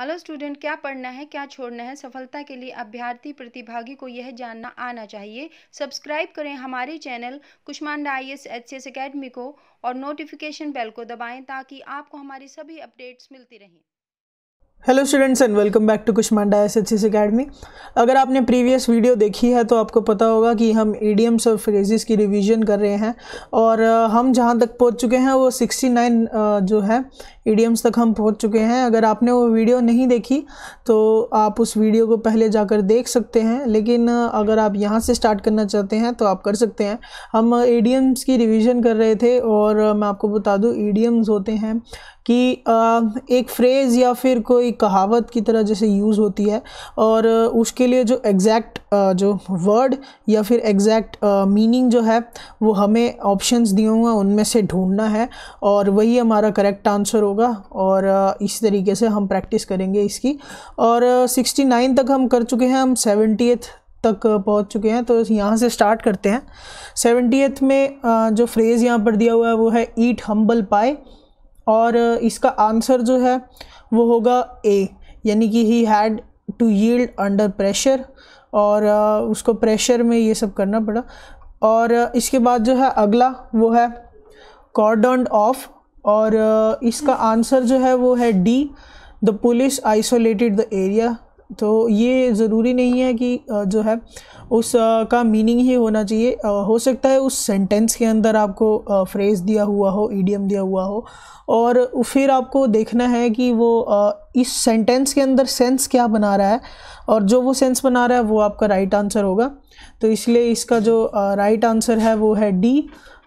Hello student, क्या पढ़ना है क्या छोड़ना है? सफलता के लिए अभ्यर्थी प्रतिभागी को यह जानना आना चाहिए। सब्सक्राइब करें हमारे channel Kushmanda IAS HCS academy को और नोटिफिकेशन बेल को दबाएं ताकि आपको हमारी सभी अपडेट्स मिलती रहें। Hello students and welcome back to Kushmanda IAS HCS academy. अगर आपने प्रीवियस वीडियो देखी है तो आपको पता होगा कि हम इडियम्स और फ्रेजेस की रिवीजन कर रहे हैं और हम जहां तक पहुंच चुके हैं वो 69 जो है इडियम्स तक हम पहुंच चुके हैं। अगर आपने वो वीडियो नहीं देखी तो आप उस वीडियो को पहले जाकर देख सकते हैं, लेकिन अगर आप यहां से स्टार्ट करना चाहते हैं तो आप कर सकते हैं। हम इडियम्स की रिवीजन कर रहे थे और मैं आपको बता दूं इडियम्स होते हैं कि एक फ्रेज़ या फिर कोई कहावत की तरह जैसे यूज़ होती है और उसके लिए जो एग्जैक्ट जो वर्ड या फिर एग्जैक्ट मीनिंग जो है वो हमें ऑप्शंस दिए हुए हैं उनमें से ढूंढना है और वही हमारा करेक्ट आंसर होगा। और इस तरीके से हम प्रैक्टिस करेंगे इसकी। और 69 तक हम कर चुके हैं, हम 70th तक पहुंच चुके हैं। तो यहाँ से स्टार्ट करते हैं। 70th में जो फ्रेज़ यहाँ पर दिया हुआ है वो है ईट हम्बल पाई और इसका आंसर जो है वो होगा ए, यानी कि he had to yield under pressure और उसको प्रेशर में ये सब करना पड़ा। और इसके बाद जो है अगला वो है कॉर्डन्ड ऑफ और इसका आंसर जो है वो है D, the police isolated the area. तो ये ज़रूरी नहीं है कि जो है उस का मीनिंग ही होना चाहिए, हो सकता है उस सेंटेंस के अंदर आपको फ्रेज़ दिया हुआ हो, इडियम दिया हुआ हो और फिर आपको देखना है कि वो इस सेंटेंस के अंदर सेंस क्या बना रहा है और जो वो सेंस बना रहा है वो आपका राइट आंसर होगा। तो इसलिए इसका जो राइट आंसर है वो है डी।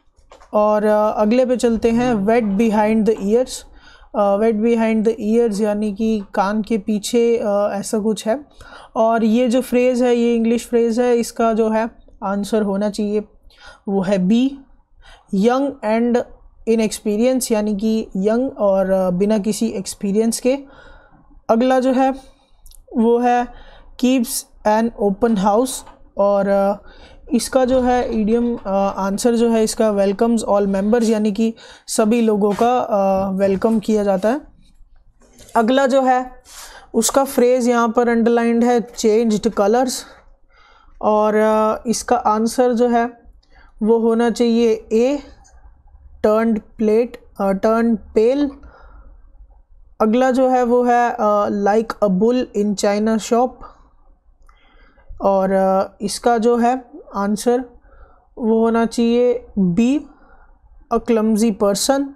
और अगले पे चलते हैं wet behind the ears. Wet behind the ears यानी कि कान के पीछे ऐसा कुछ है और ये जो फ्रेज़ है ये इंग्लिश फ्रेज़ है, इसका जो है आंसर होना चाहिए वो है बी, यंग एंड इनएक्सपीरियंस, यानी कि यंग और बिना किसी एक्सपीरियंस के। अगला जो है वो है कीप्स एन ओपन हाउस और इसका जो है इडियम आंसर जो है इसका वेलकम्स ऑल मेंबर्स, यानी कि सभी लोगों का वेलकम किया जाता है। अगला जो है उसका फ्रेज़ यहाँ पर अंडरलाइंड है चेंज्ड कलर्स और इसका आंसर जो है वो होना चाहिए ए, टर्न्ड पेल। अगला जो है वो है like a bull in china shop और इसका जो है आंसर वो होना चाहिए बी, अ क्लमजी पर्सन।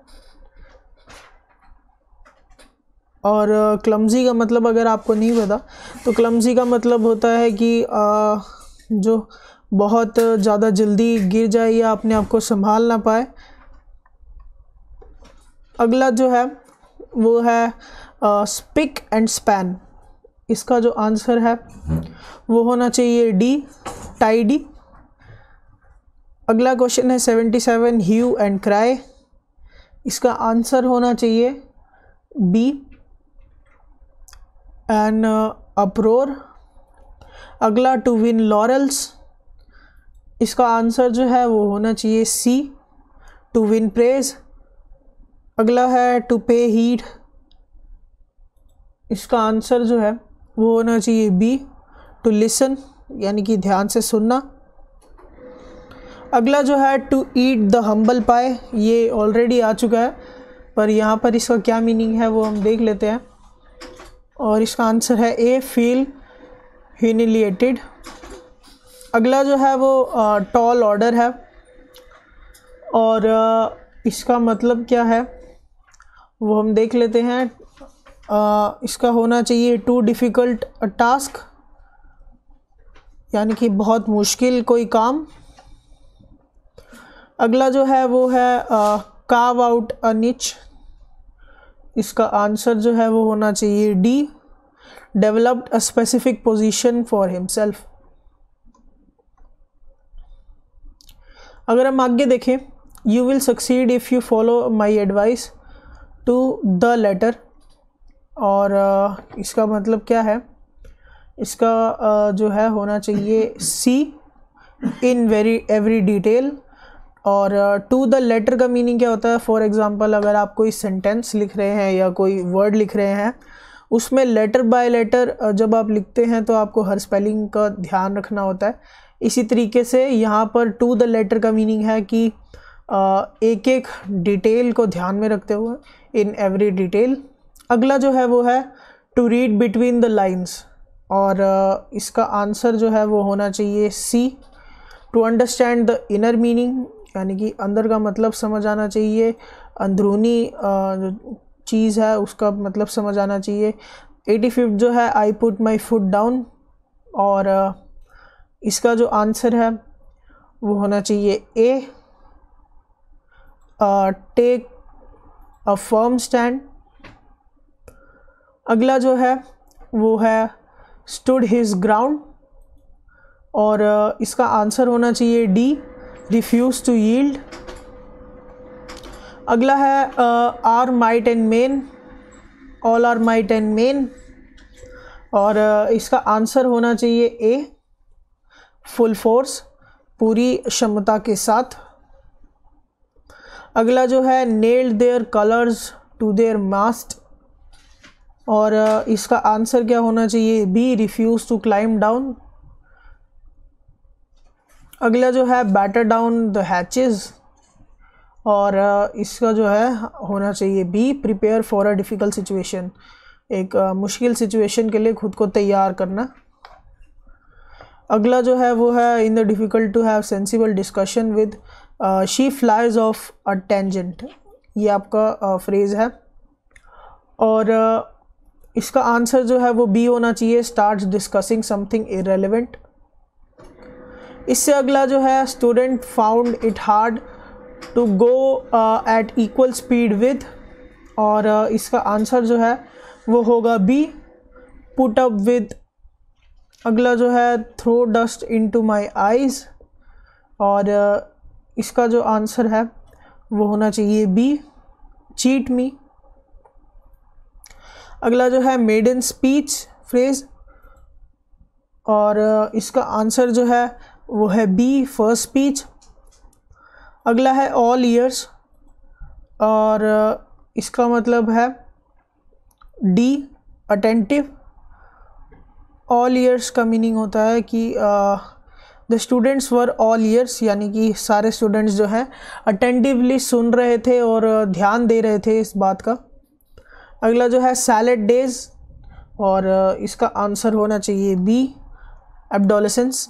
और क्लमजी का मतलब अगर आपको नहीं पता तो क्लमजी का मतलब होता है कि जो बहुत ज़्यादा जल्दी गिर जाए या अपने आप को संभाल ना पाए। अगला जो है वो है स्पिक एंड स्पैन। इसका जो आंसर है वो होना चाहिए डी, टाइडी। अगला क्वेश्चन है 77 ह्यू एंड क्राई। इसका आंसर होना चाहिए बी, एन अप्रोर। अगला टू विन लॉरेल्स। इसका आंसर जो है वो होना चाहिए सी, टू विन प्रेज। अगला है टू पे हीड। इसका आंसर जो है वो होना चाहिए बी, टू लिसन, यानी कि ध्यान से सुनना। अगला जो है to eat the humble pie, ये ऑलरेडी आ चुका है पर यहाँ पर इसका क्या मीनिंग है वो हम देख लेते हैं और इसका आंसर है ए, फील ह्यूमिलिएटेड। अगला जो है वो टॉल ऑर्डर है और इसका मतलब क्या है वो हम देख लेते हैं। इसका होना चाहिए टू डिफ़िकल्ट टास्क, यानी कि बहुत मुश्किल कोई काम। अगला जो है वो है कार्व आउट अ निच। इसका आंसर जो है वो होना चाहिए D, developed a specific position for himself. अगर हम आगे देखें, you will succeed if you follow my advice to the letter और इसका मतलब क्या है, इसका जो है होना चाहिए सी, इन एवरी डिटेल। और टू द लेटर का मीनिंग क्या होता है? फॉर एग्जांपल अगर आप कोई सेंटेंस लिख रहे हैं या कोई वर्ड लिख रहे हैं उसमें लेटर बाय लेटर जब आप लिखते हैं तो आपको हर स्पेलिंग का ध्यान रखना होता है। इसी तरीके से यहाँ पर टू द लेटर का मीनिंग है कि एक एक डिटेल को ध्यान में रखते हुए, इन एवरी डिटेल। अगला जो है वो है to read between the lines, और इसका आंसर जो है वो होना चाहिए C. To understand the inner meaning, यानी कि अंदर का मतलब समझ आना चाहिए, अंदरूनी जो चीज़ है उसका मतलब समझ आना चाहिए। 85 जो है I put my foot down, और इसका जो आंसर है वो होना चाहिए A. Take a firm stand. अगला जो है वो है स्टूड हिज ग्राउंड, और इसका आंसर होना चाहिए डी, रिफ्यूज टू यील्ड। अगला है our might and main, all our might and main, और इसका आंसर होना चाहिए ए, फुल फोर्स, पूरी क्षमता के साथ। अगला जो है nailed their colours to their mast, और इसका आंसर क्या होना चाहिए B, refuse to climb down. अगला जो है बैटर डाउन द हैचेस, और इसका जो है होना चाहिए B, prepare for a difficult situation, एक मुश्किल सिचुएशन के लिए खुद को तैयार करना। अगला जो है वो है in the difficult to have sensible discussion with she flies off a tangent, ये आपका फ्रेज़ है। और इसका आंसर जो है वो बी होना चाहिए, स्टार्ट डिस्कसिंग समथिंग इररेलेवेंट। इससे अगला जो है student found it hard to go at equal speed with, और इसका आंसर जो है वो होगा बी, पुट अप विद। अगला जो है throw dust into my eyes, और इसका जो आंसर है वो होना चाहिए बी, चीट मी। अगला जो है मेडन स्पीच फ्रेज, और इसका आंसर जो है वो है बी, फर्स्ट स्पीच। अगला है ऑल ईयर्स, और इसका मतलब है डी, अटेंटिव। ऑल ईयर्स का मीनिंग होता है कि the students were all ears, यानी कि सारे स्टूडेंट्स जो हैं अटेंटिवली सुन रहे थे और ध्यान दे रहे थे इस बात का। अगला जो है सैलेड डेज, और इसका आंसर होना चाहिए B, adolescence.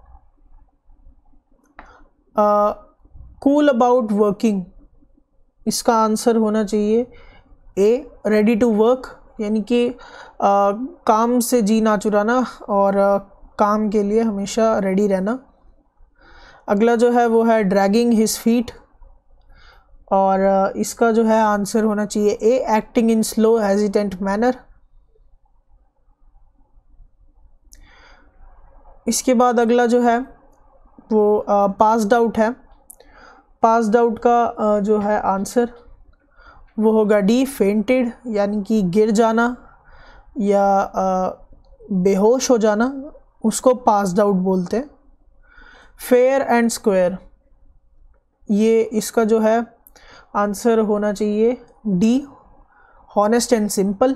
Cool about working, इसका आंसर होना चाहिए ए, रेडी टू वर्क, यानी कि काम से जी ना चुराना और काम के लिए हमेशा रेडी रहना। अगला जो है वो है ड्रैगिंग हिज फीट, और इसका जो है आंसर होना चाहिए A, acting in slow hesitant manner. इसके बाद अगला जो है वो पास्ड आउट है। पास्ड आउट का जो है आंसर वो होगा डी, फेंटेड, यानी कि गिर जाना या बेहोश हो जाना, उसको पास्ड आउट बोलते हैं। फेयर एंड स्क्वायर, ये इसका जो है आंसर होना चाहिए डी, हॉनेस्ट एंड सिंपल।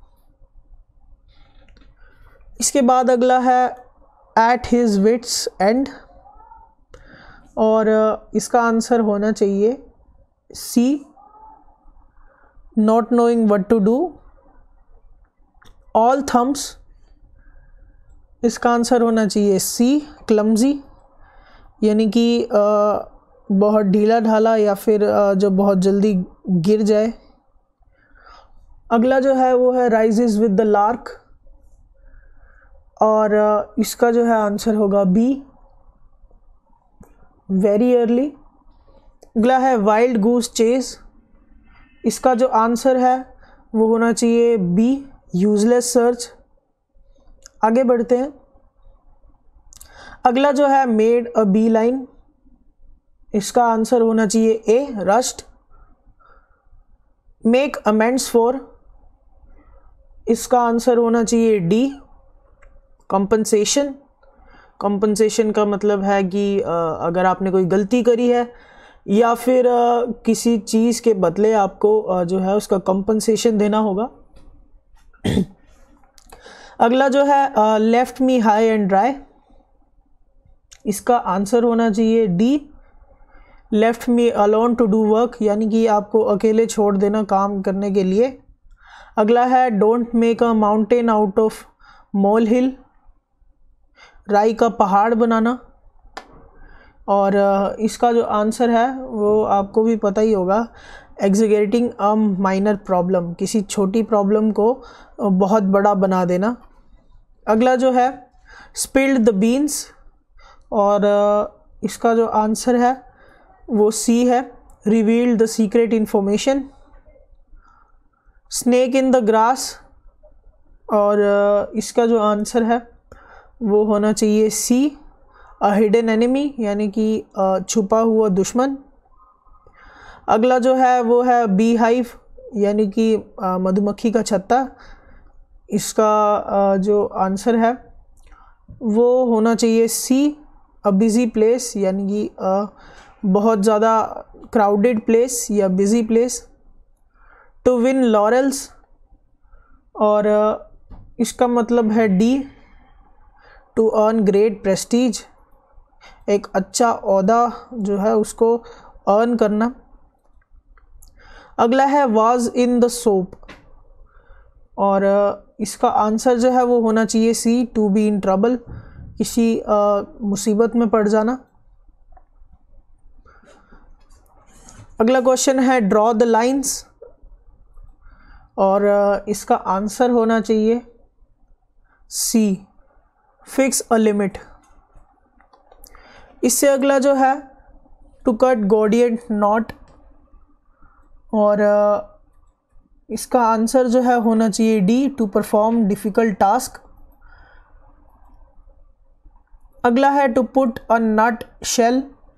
इसके बाद अगला है एट हिज विट्स एंड, और इसका आंसर होना चाहिए C, not knowing what to do. All thumbs, इसका आंसर होना चाहिए सी, क्लमजी, यानी कि बहुत ढीला ढाला या फिर जो बहुत जल्दी गिर जाए। अगला जो है वो है राइजेस विद द लार्क, और इसका जो है आंसर होगा बी, वेरी अर्ली। अगला है वाइल्ड गूस चेस, इसका जो आंसर है वो होना चाहिए बी, यूजलेस सर्च। आगे बढ़ते हैं। अगला जो है मेड अ बी लाइन, इसका आंसर होना चाहिए A, rushed. Make amends for, इसका आंसर होना चाहिए डी, कंपनसेशन। कंपनसेशन का मतलब है कि अगर आपने कोई गलती करी है या फिर किसी चीज़ के बदले आपको जो है उसका कंपनसेशन देना होगा। अगला जो है left me high and dry, इसका आंसर होना चाहिए D, left me alone to do work, यानी कि आपको अकेले छोड़ देना काम करने के लिए। अगला है don't make a mountain out of molehill, राई का पहाड़ बनाना। और इसका जो आंसर है वो आपको भी पता ही होगा, एग्जीगरेटिंग अ माइनर प्रॉब्लम, किसी छोटी प्रॉब्लम को बहुत बड़ा बना देना। अगला जो है स्पिल्ड द बीन्स, और इसका जो आंसर है वो सी है, revealed the secret information. Snake in the grass, और इसका जो आंसर है वो होना चाहिए सी, अ हिडन एनिमी, यानी कि छुपा हुआ दुश्मन। अगला जो है वो है बी हाइव, यानी कि मधुमक्खी का छत्ता, इसका जो आंसर है वो होना चाहिए सी, अ बिज़ी प्लेस, यानी कि बहुत ज़्यादा क्राउडेड प्लेस या busy place. To win laurels, और इसका मतलब है D, to earn great prestige, एक अच्छा ओहदा जो है उसको अर्न करना। अगला है वाज इन द सोप, और इसका आंसर जो है वो होना चाहिए C, to be in trouble, किसी मुसीबत में पड़ जाना। अगला क्वेश्चन है ड्रॉ द लाइंस, और इसका आंसर होना चाहिए सी, फिक्स अ लिमिट। इससे अगला जो है टू कट गोडियन नॉट, और इसका आंसर जो है होना चाहिए D, to perform difficult task. अगला है to put a nutshell,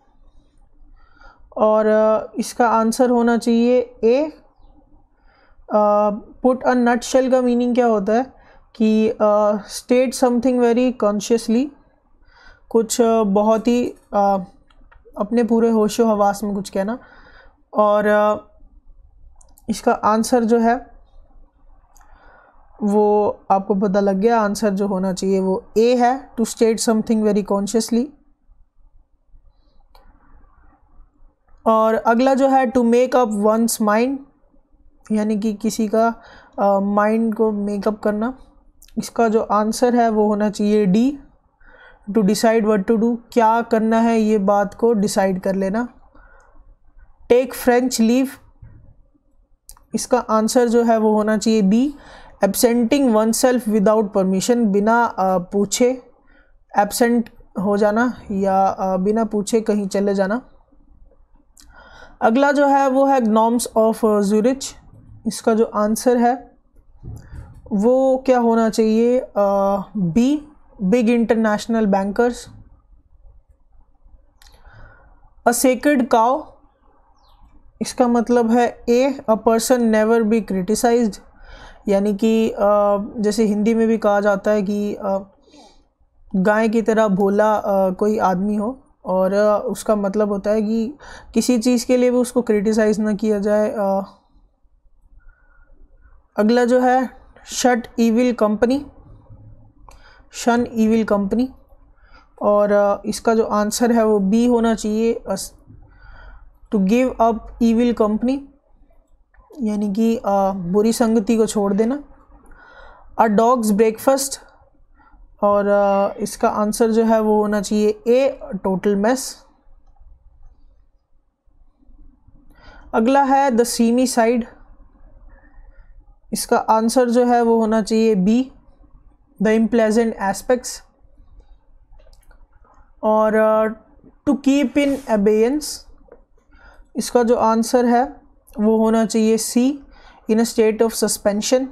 और इसका आंसर होना चाहिए A. Put a nutshell का मीनिंग क्या होता है कि स्टेट समथिंग वेरी कॉन्शियसली, कुछ बहुत ही अपने पूरे होशो हवास में कुछ कहना। और इसका आंसर जो है वो आपको पता लग गया, आंसर जो होना चाहिए वो ए है, to state something very consciously. और अगला जो है to make up one's mind, यानी कि किसी का माइंड को मेकअप करना। इसका जो आंसर है वो होना चाहिए D, to decide what to do, क्या करना है ये बात को डिसाइड कर लेना। टेक फ्रेंच लीव, इसका आंसर जो है वो होना चाहिए B, absenting oneself without permission, बिना पूछे एब्सेंट हो जाना या बिना पूछे कहीं चले जाना। अगला जो है वो है ग्नॉम्स ऑफ ज़ूरिच, इसका जो आंसर है वो क्या होना चाहिए, B, big international bankers. A sacred cow, इसका मतलब है A, a person never be criticised, यानी कि जैसे हिंदी में भी कहा जाता है कि गाय की तरह भोला कोई आदमी हो, और उसका मतलब होता है कि किसी चीज़ के लिए भी उसको क्रिटिसाइज़ ना किया जाए। अगला जो है shut evil company, shun evil company, और इसका जो आंसर है वो बी होना चाहिए, to give up evil company, यानी कि बुरी संगति को छोड़ देना। अ डॉग्स ब्रेकफास्ट, और इसका आंसर जो है वो होना चाहिए ए, टोटल मेस। अगला है द सीमी साइड, इसका आंसर जो है वो होना चाहिए बी, द इम्प्लेजेंट एस्पेक्ट्स। और टू कीप इन अबेयंस, इसका जो आंसर है वो होना चाहिए C, in a state of suspension.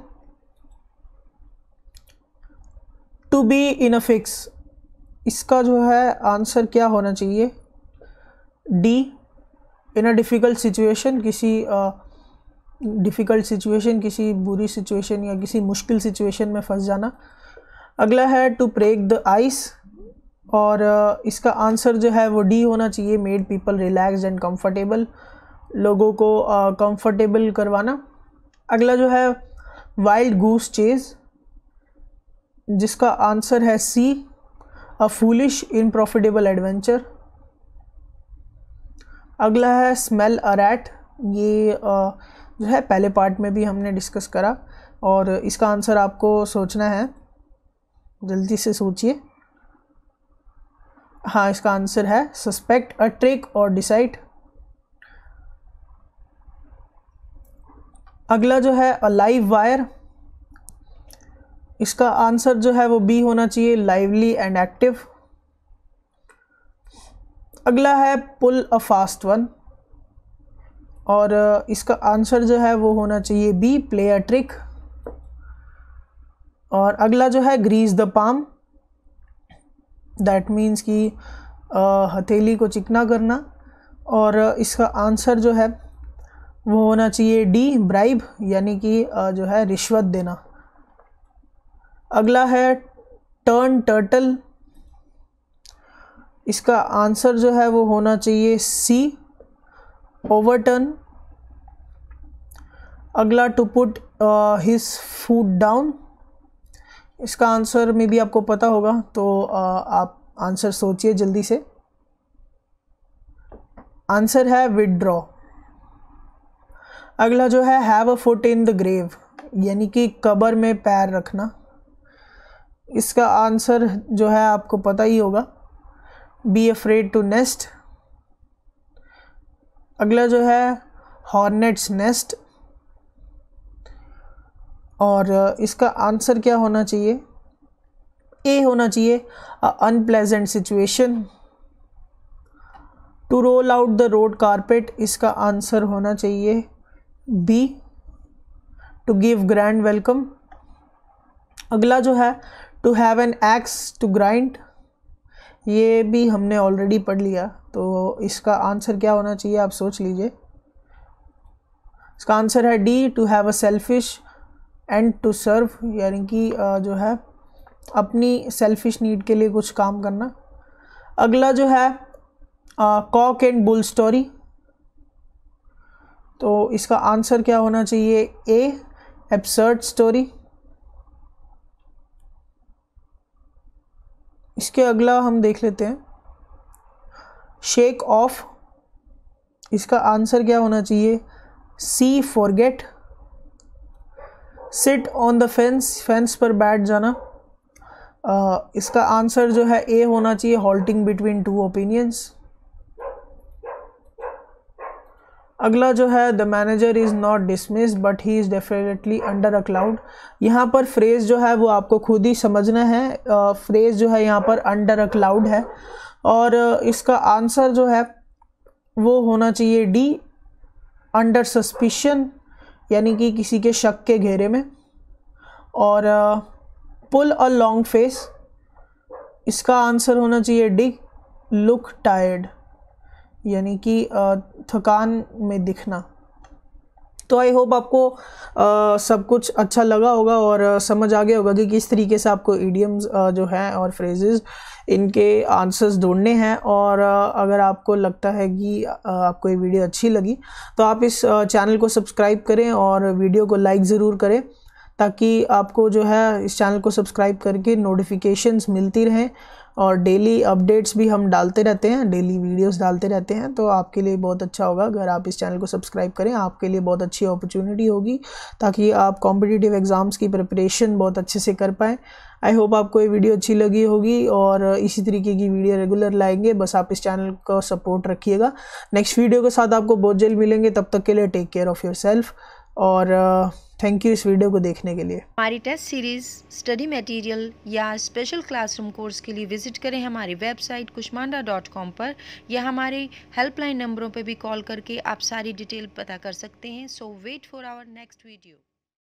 To be in a fix, इसका जो है आंसर क्या होना चाहिए, D, in a difficult situation, किसी डिफ़िकल्ट सिचुएशन, किसी बुरी सिचुएशन या किसी मुश्किल सिचुएशन में फंस जाना। अगला है टू ब्रेक द आइस, और इसका आंसर जो है वो डी होना चाहिए, made people relax and comfortable, लोगों को कंफर्टेबल करवाना। अगला जो है वाइल्ड गूस चेज, जिसका आंसर है सी, अ फूलिश इनप्रॉफिटेबल एडवेंचर। अगला है स्मेल अ रैट। ये जो है पहले पार्ट में भी हमने डिस्कस करा, और इसका आंसर आपको सोचना है, जल्दी से सोचिए। हाँ, इसका आंसर है सस्पेक्ट अ ट्रिक और डिसाइड। अगला जो है अ लाइव वायर। इसका आंसर जो है वो बी होना चाहिए, लाइवली एंड एक्टिव। अगला है पुल अ फास्ट वन, और इसका आंसर जो है वो होना चाहिए बी, प्ले अ ट्रिक। और अगला जो है grease the palm, that means कि हथेली को चिकना करना, और इसका आंसर जो है वो होना चाहिए डी, ब्राइब, यानी कि जो है रिश्वत देना। अगला है टर्न टर्टल। इसका आंसर जो है वो होना चाहिए सी, ओवरटर्न। अगला to put his foot down. इसका आंसर में भी आपको पता होगा, तो आप आंसर सोचिए जल्दी से। आंसर है विदड्रॉ। अगला जो है have a foot in the grave, यानी कि कब्र में पैर रखना। इसका आंसर जो है आपको पता ही होगा, बी अफ्रेड टू नेस्ट। अगला जो है हॉर्नेट्स नेस्ट, और इसका आंसर क्या होना चाहिए, ए होना चाहिए, unpleasant situation. To roll out the red carpet, इसका आंसर होना चाहिए B, to give grand welcome. अगला जो है to have an axe to grind, ये भी हमने ऑलरेडी पढ़ लिया, तो इसका आंसर क्या होना चाहिए आप सोच लीजिए। इसका आंसर है D, to have a selfish end to serve, यानी कि जो है अपनी सेल्फिश नीड के लिए कुछ काम करना। अगला जो है कॉक एंड बुल स्टोरी, तो इसका आंसर क्या होना चाहिए, ए, एब्सर्ड स्टोरी। इसके अगला हम देख लेते हैं शेक ऑफ। इसका आंसर क्या होना चाहिए, C, forget. Sit on the fence, fence पर बैठ जाना। इसका आंसर जो है ए होना चाहिए, हॉल्टिंग बिटवीन टू ओपिनियंस। अगला जो है the manager is not dismissed but he is definitely under a cloud. यहाँ पर फ्रेज़ जो है वो आपको खुद ही समझना है। फ्रेज़ जो है यहाँ पर अंडर अ क्लाउड है, और इसका आंसर जो है वो होना चाहिए डी, अंडर सस्पिशन, यानी कि किसी के शक के घेरे में। और पुल अ लॉन्ग फेस, इसका आंसर होना चाहिए डी, लुक टायर्ड, यानी कि थकान में दिखना। तो आई होप आपको सब कुछ अच्छा लगा होगा और समझ आ गया होगा कि किस तरीके से आपको इडियम्स जो हैं और फ्रेजेस इनके आंसर्स ढूंढने हैं। और अगर आपको लगता है कि आपको ये वीडियो अच्छी लगी तो आप इस चैनल को सब्सक्राइब करें और वीडियो को लाइक ज़रूर करें, ताकि आपको जो है इस चैनल को सब्सक्राइब करके नोटिफिकेशंस मिलती रहें। और डेली अपडेट्स भी हम डालते रहते हैं, डेली वीडियोस डालते रहते हैं, तो आपके लिए बहुत अच्छा होगा अगर आप इस चैनल को सब्सक्राइब करें। आपके लिए बहुत अच्छी अपॉर्चुनिटी होगी ताकि आप कॉम्पिटिटिव एग्ज़ाम्स की प्रिपरेशन बहुत अच्छे से कर पाएँ। आई होप आपको ये वीडियो अच्छी लगी होगी और इसी तरीके की वीडियो रेगुलर लाएंगे, बस आप इस चैनल को सपोर्ट रखिएगा। नेक्स्ट वीडियो के साथ आपको बहुत जल्द मिलेंगे, तब तक के लिए टेक केयर ऑफ़ योरसेल्फ और थैंक यू इस वीडियो को देखने के लिए। हमारी टेस्ट सीरीज़, स्टडी मटेरियल या स्पेशल क्लासरूम कोर्स के लिए विजिट करें हमारी वेबसाइट kushmanda.com पर, या हमारे हेल्पलाइन नंबरों पर भी कॉल करके आप सारी डिटेल पता कर सकते हैं। So wait for our next video.